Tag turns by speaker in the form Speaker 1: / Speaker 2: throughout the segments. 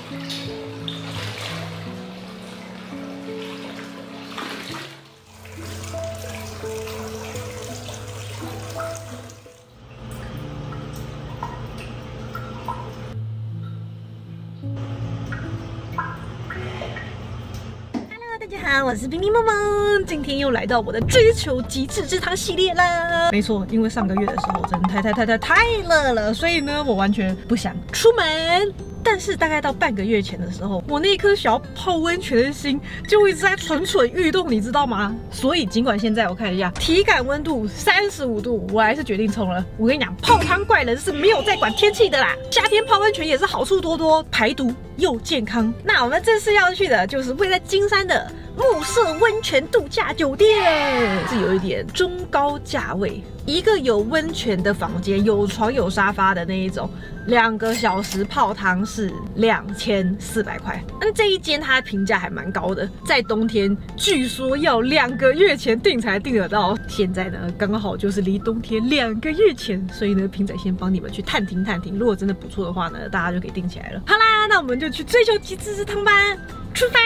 Speaker 1: 大家好，我是冰冰萌萌，今天又来到我的追求极致之汤系列啦。没错，因为上个月的时候真的太热了，所以呢，我完全不想出门。但是大概到半个月前的时候，我那颗想要泡温泉的心就一直在蠢蠢欲动，你知道吗？所以尽管现在我看一下体感温度35度，我还是决定冲了。我跟你讲，泡汤怪人是没有在管天气的啦。夏天泡温泉也是好处多多，排毒又健康。那我们这次要去的就是位在金山的暮色温泉度假酒店，是有一点中高价位，一个有温泉的房间，有床有沙发的那一种，2个小时泡汤是2400块。那这一间它的评价还蛮高的，在冬天据说要2个月前订才订得到，现在呢刚好就是离冬天2个月前，所以呢平仔先帮你们去探听，如果真的不错的话呢，大家就可以订起来了。好啦，那我们就去追求极致之汤吧，出发！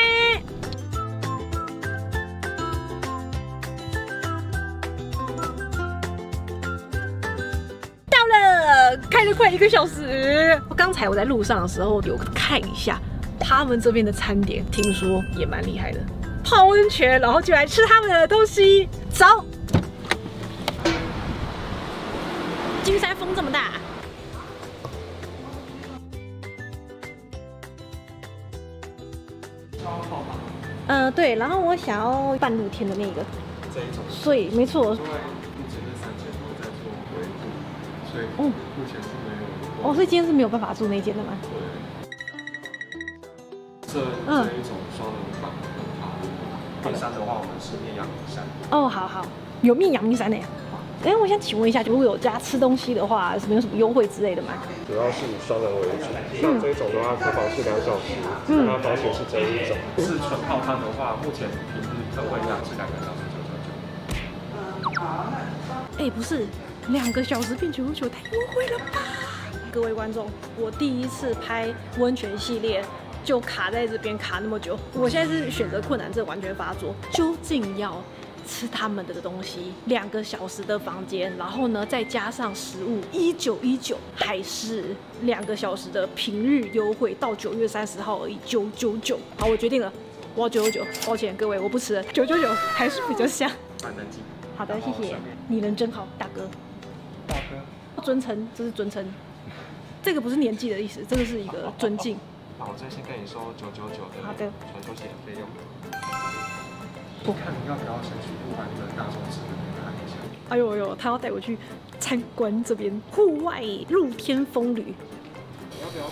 Speaker 1: 开了快1个小时。刚才我在路上的时候有看一下他们这边的餐点，听说也蛮厉害的。泡温泉，然后就来吃他们的东西。走。金山风这么大。对，然后我想要半露天的那个。
Speaker 2: 这一种。
Speaker 1: 所以没错。
Speaker 2: 目前是没有。
Speaker 1: 所以今天是没有办法住那间的吗？
Speaker 2: 对。这一种双人房面山的话，我们是面阳明山。
Speaker 1: 好，有面阳明山的呀。我想请问一下，如果有家吃东西的话，有没有什么优惠之类的吗？
Speaker 2: 主要是以双人为主，像这一种的话，可保是2小时，那保险是这一种。是纯泡汤的话，目前平日特惠价是2个小时999。
Speaker 1: 不是，2个小时变999，太优惠了吧！各位观众，我第一次拍温泉系列就卡在这边卡那么久，我现在是选择困难症完全发作。究竟要吃他们的东西2个小时的房间，然后呢再加上食物1919，还是2个小时的平日优惠到9月30号而已999。好，我决定了，我要999。抱歉各位，我不吃了，999还是比较香。好的，谢谢。你人真好，大哥。
Speaker 2: 大哥。
Speaker 1: 尊称，这是尊称。这个不是年纪的意思，这个是一个尊敬。
Speaker 2: 那我这先跟你说999的。
Speaker 1: 好的。
Speaker 2: 传休息的费用。我看你要不要先去把那个大众池那边看一下。
Speaker 1: 哎呦，他要带我去参观这边户外露天风旅。
Speaker 2: 要不要？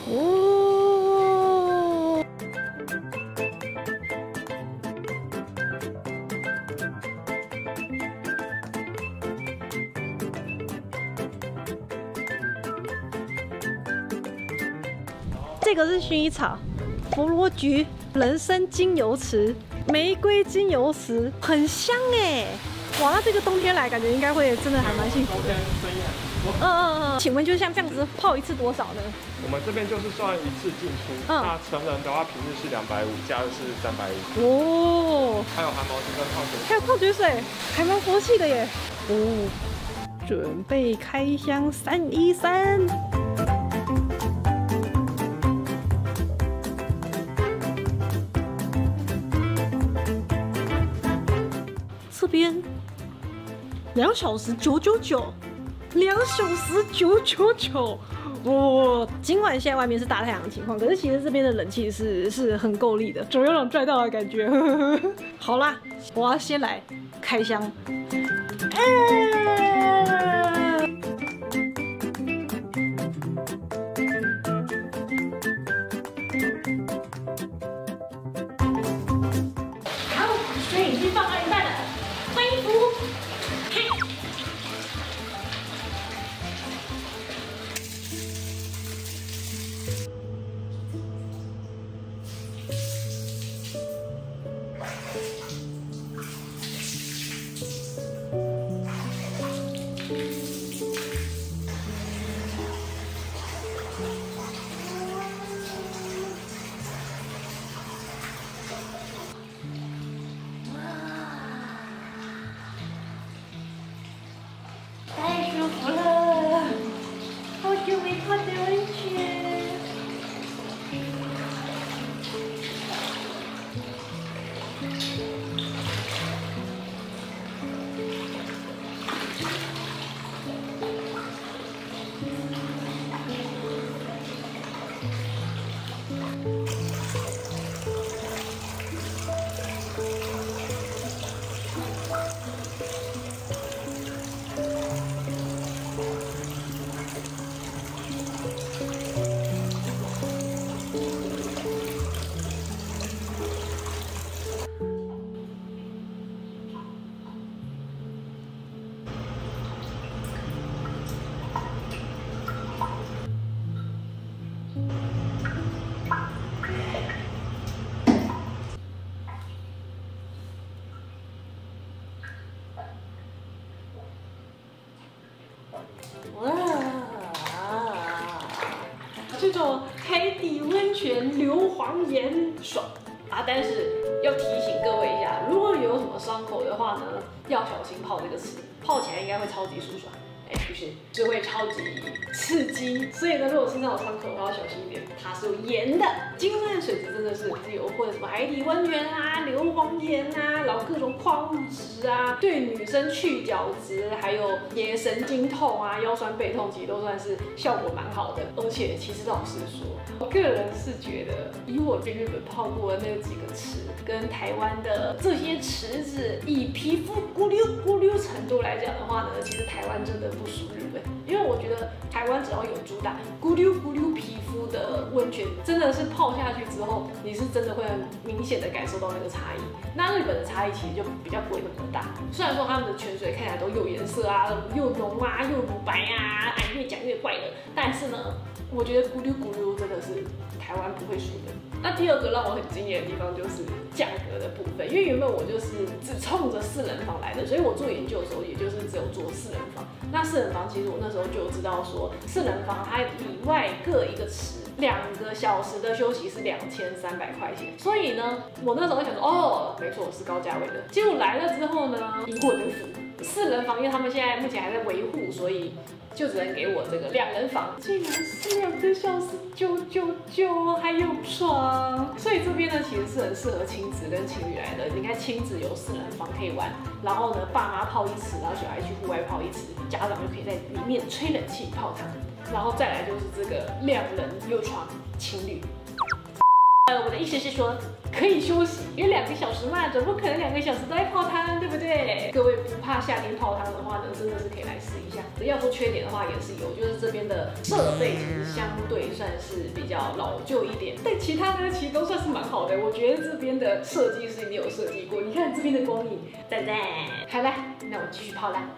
Speaker 1: 这个是薰衣草、佛罗菊、人参精油池、玫瑰精油池，很香哎！哇，那这个冬天来感觉应该会真的还蛮幸福的。请问就像这样子泡1次多少呢？
Speaker 2: 我们这边就是算1次进出，那成人的话平日是250，假日是310。还有含毛巾跟泡水，
Speaker 1: 还有泡水水，还蛮佛系的耶。准备开箱313。这边2小时999，2小时999。尽管现在外面是大太阳的情况，可是其实这边的冷气是很够力的，总有种拽到的感觉。好啦，我要先来开箱。好，水已经放到一半了，换衣服。 泉硫磺盐爽啊！但是要提醒各位一下，如果有什么伤口的话呢，要小心泡这个池，泡起来应该会超级舒爽。不是，是会超级刺激，所以呢，如果身上有伤口的话，要小心一点，它是有盐的。金山的水质真的是有或者什么海底温泉啊、硫磺盐啊，然后各种矿物质啊，对女生去角质，还有也神经痛啊、腰酸背痛，其实都算是效果蛮好的。而且其实老实说，我个人是觉得，以我去日本泡过的那几个池，跟台湾的这些池子，以皮肤咕溜咕溜程度来讲的话呢，其实台湾真的不输日本，因为我觉得台湾只要有主打咕溜咕溜皮肤的温泉，真的是泡下去之后，你是真的会很明显的感受到那个差异。那日本的差异其实就比较不会那么大，虽然说他们的泉水看起来都有颜色啊，又浓啊，又乳白啊，越讲越怪了，但是呢，我觉得咕溜咕溜真的是台湾不会输的。那第二个让我很惊艳的地方就是价格的部分，因为原本我就是只冲着4人房来的，所以我做研究的时候也就是只有做4人房。那4人房其实我那时候就知道说，4人房它里外各一个池，2个小时的休息是2300块钱。所以呢，我那时候想说，哦，没错，是高价位的。结果来了之后呢，因祸得福，4人房因为他们现在目前还在维护，所以就只能给我这个2人房，竟然是2个小时999，还有床，所以这边呢其实是很适合亲子跟情侣来的。你看亲子有4人房可以玩，然后呢爸妈泡1池，然后小孩去户外泡1池，家长就可以在里面吹冷气泡汤，然后再来就是这个2人有床情侣。我的意思是说，可以休息，因为2个小时嘛，总不可能2个小时都在泡汤，对不对？各位不怕夏天泡汤的话呢，真的是可以来试一下。要说缺点的话也是有，就是这边的设备其实相对算是比较老旧一点，但其他呢其实都算是蛮好的。我觉得这边的设计师一定有设计过，你看这边的光影，赞赞。好了，那我继续泡啦。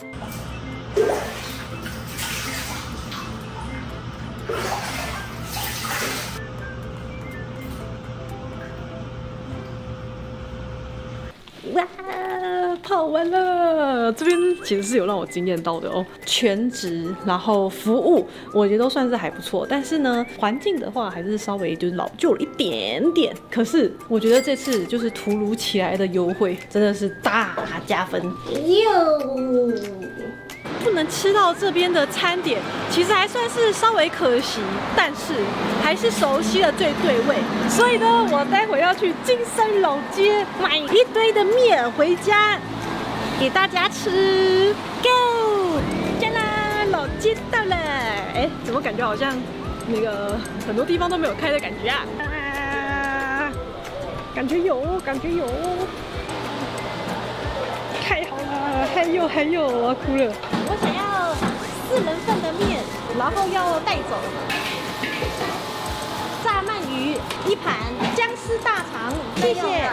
Speaker 1: 哇，泡完了！这边其实是有让我惊艳到的哦，全职，然后服务，我觉得都算是还不错。但是呢，环境的话还是稍微就是老旧了一点点。可是我觉得这次就是突如其来的优惠，真的是大加分。不能吃到这边的餐点，其实还算是稍微可惜，但是还是熟悉的最对味。所以呢，我待会要去金山老街买一堆的面回家给大家吃。Go！ 加啦，老街到了。哎，怎么感觉好像那个很多地方都没有开的感觉啊？感觉有，感觉有。太好了，还有，我要哭了。我想要4人份的面，然后要带走炸鳗鱼1盘，姜丝大肠，谢谢。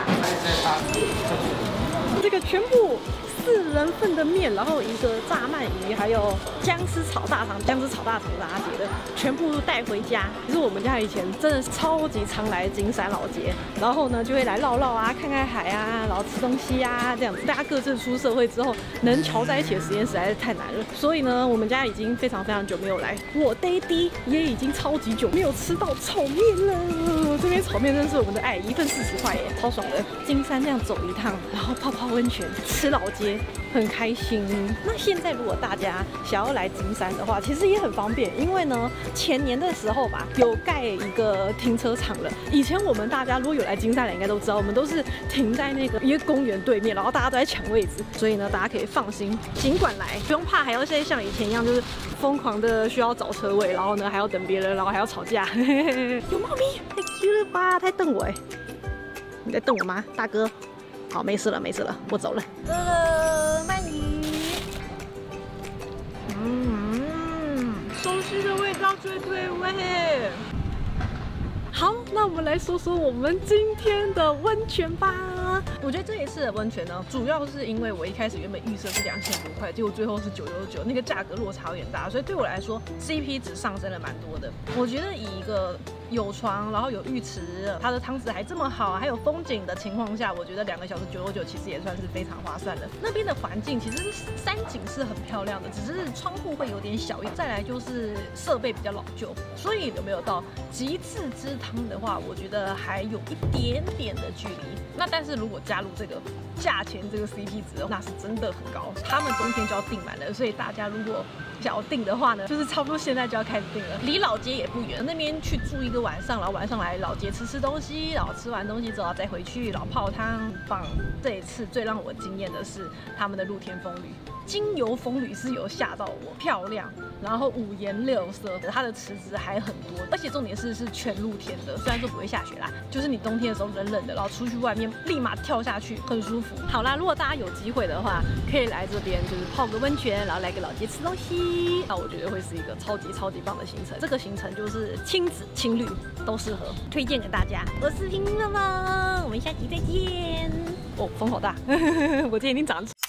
Speaker 1: 这个全部4人份的面，然后一个炸鳗鱼，还有姜丝炒大肠，姜丝炒大肠是阿姐的，全部带回家。其实我们家以前真的是超级常来金山老街，然后呢就会来绕绕啊，看看海啊，然后吃东西啊，这样子。大家各自出社会之后，能瞧在一起的时间实在是太难了。所以呢，我们家已经非常久没有来，我爹地也已经超级久没有吃到炒面了。这边炒面真是我们的爱，1份40块耶，超爽的。金山这样走一趟，然后泡温泉，吃老街。很开心。那现在如果大家想要来金山的话，其实也很方便，因为呢，前年的时候吧，有盖一个停车场了。以前我们大家如果有来金山的，应该都知道，我们都是停在那个一个公园对面，然后大家都在抢位置，所以呢，大家可以放心，尽管来，不用怕还要像以前一样，就是疯狂的需要找车位，然后呢还要等别人，然后还要吵架。有猫咪，太 Q 了吧？它在瞪我哎！你在瞪我吗，大哥？好，没事了，我走了。鳗鱼，熟悉的味道最对味。好，那我们来说说我们今天的温泉吧。我觉得这一次的温泉呢，主要是因为我一开始原本预设是2000多块，结果最后是999，那个价格落差有点大，所以对我来说 CP 值上升了蛮多的。我觉得以一个有床，然后有浴池，它的汤质还这么好，还有风景的情况下，我觉得2个小时999其实也算是非常划算的。那边的环境其实山景是很漂亮的，只是窗户会有点小，再来就是设备比较老旧，所以有没有到极致之汤的话，我觉得还有一点点的距离。那但是如果加入这个价钱这个 CP 值，那是真的很高。他们冬天就要订满了，所以大家如果想要订的话呢，就是差不多现在就要开始订了。离老街也不远，那边去住一个晚上，然后晚上来老街吃东西，然后吃完东西之后再回去，然后泡汤，很棒。这一次最让我惊艳的是他们的露天风吕。精油风吕是有吓到我，漂亮，然后五颜六色，它的池子还很多，而且重点是全露天的，虽然说不会下雪啦，就是你冬天的时候冷冷的，然后出去外面立马跳下去，很舒服。好啦，如果大家有机会的话，可以来这边就是泡个温泉，然后来个老街吃东西，那我觉得会是一个超级棒的行程。这个行程就是亲子情侣都适合，推荐给大家。我是平平妈妈，我们下期再见。哦，风好大，我今天已经长